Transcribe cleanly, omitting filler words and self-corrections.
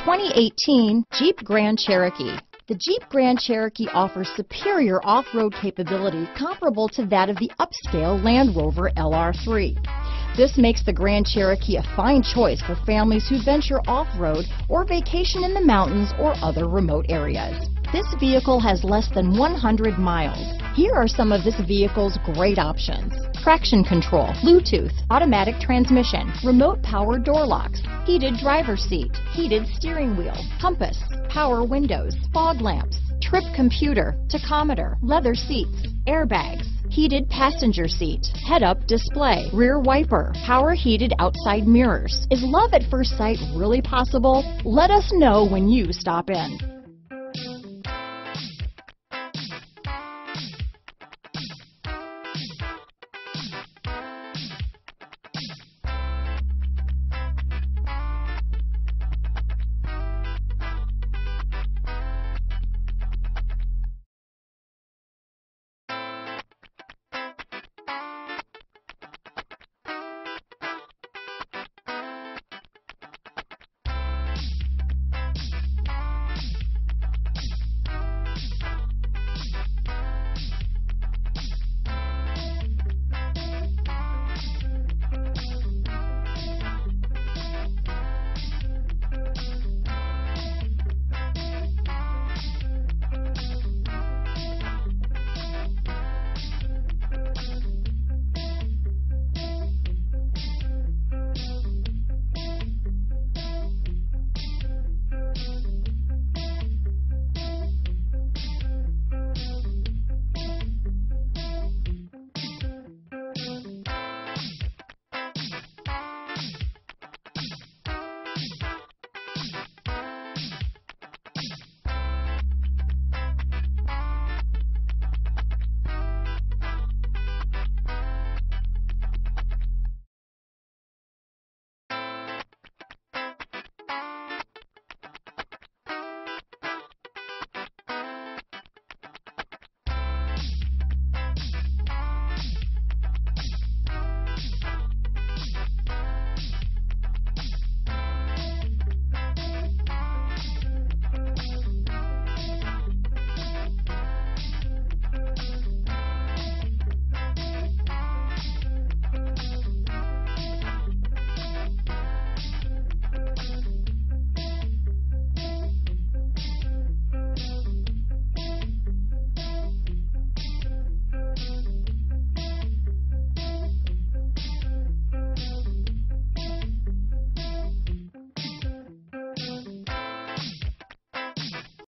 2018 Jeep Grand Cherokee. The Jeep Grand Cherokee offers superior off-road capability comparable to that of the upscale Land Rover LR3. This makes the Grand Cherokee a fine choice for families who venture off-road or vacation in the mountains or other remote areas. This vehicle has less than 100 miles. Here are some of this vehicle's great options: traction control, Bluetooth, automatic transmission, remote power door locks, heated driver's seat, heated steering wheel, compass, power windows, fog lamps, trip computer, tachometer, leather seats, airbags, heated passenger seat, head-up display, rear wiper, power heated outside mirrors. Is love at first sight really possible? Let us know when you stop in.